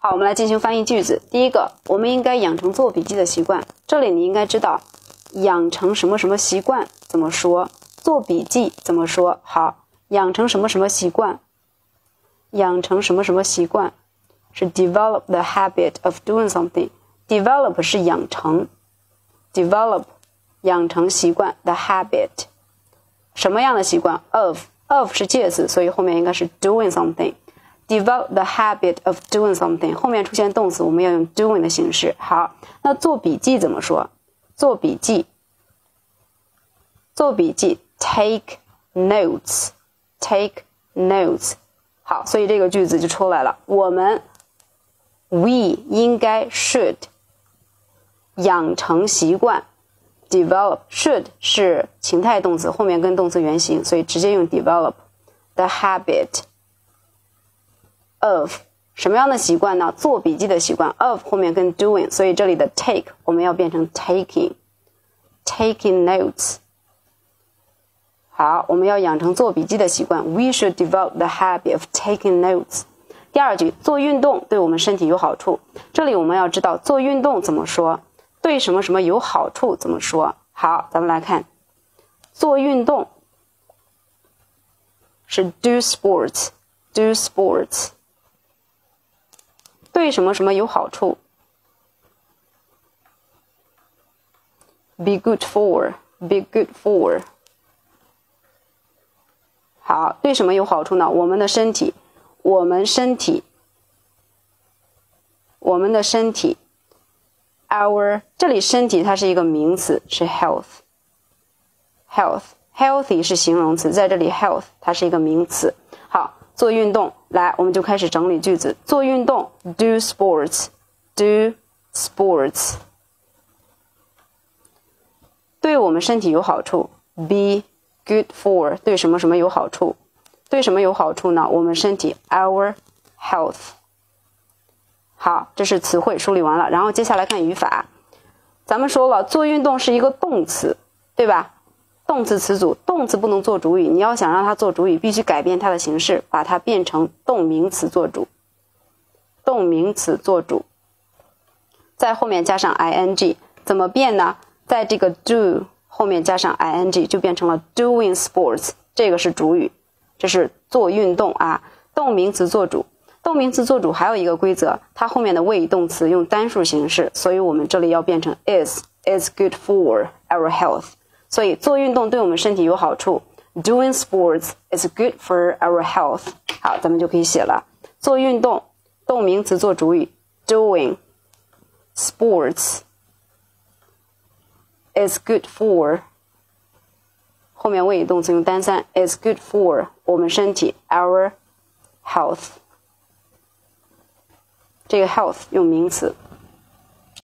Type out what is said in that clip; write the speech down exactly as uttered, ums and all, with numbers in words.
好，我们来进行翻译句子。第一个，我们应该养成做笔记的习惯。这里你应该知道，养成什么什么习惯怎么说，做笔记怎么说。好，养成什么什么习惯，养成什么什么习惯是 develop the habit of doing something。develop 是养成 ，develop 养成习惯 the habit 什么样的习惯 of of 是介词，所以后面应该是 doing something。develop the habit of doing something 后面出现动词，我们要用 doing 的形式。好，那做笔记怎么说？做笔记，做笔记 take notes take notes 好，所以这个句子就出来了。我们 we 应该 should 养成习惯 develop should 是情态动词，后面跟动词原形，所以直接用 develop the habit of 什么样的习惯呢？做笔记的习惯 of 后面跟 doing， 所以这里的 take 我们要变成 taking taking notes。 好，我们要养成做笔记的习惯 We should develop the habit of taking notes。 第二句，做运动对我们身体有好处。这里我们要知道做运动怎么说，对什么什么有好处怎么说。好，咱们来看做运动是 do sports do sports，对什么什么有好处 be good for be good for 好，对什么有好处呢？我们的身体我们身体我们的身体 our 这里身体它是一个名词，是 health health healthy 是形容词，在这里 health 它是一个名词。好，做运动，来我们就开始整理句子。做运动 do sports do sports 对我们身体有好处 be good for 对什么什么有好处，对什么有好处呢？我们身体 our health。 好，这是词汇梳理完了，然后接下来看语法。咱们说了做运动是一个动词，对吧？动词词组，动词不能做主语，你要想让它做主语必须改变它的形式，把它变成动名词做主，动名词做主，在后面加上 ing， 怎么变呢？在这个 do 后面加上 ing 就变成了 doing sports， 这个是主语，这是做运动啊，动名词做主。动名词做主还有一个规则，它后面的谓语动词用单数形式，所以我们这里要变成 is is good for our health。所以做运动对我们身体有好处 Doing sports is good for our health。 好，咱们就可以写了。做运动，动名词做主语 Doing sports is good for 后面谓语动词用单三 is good for 我们身体 our health。 这个 health 用名词。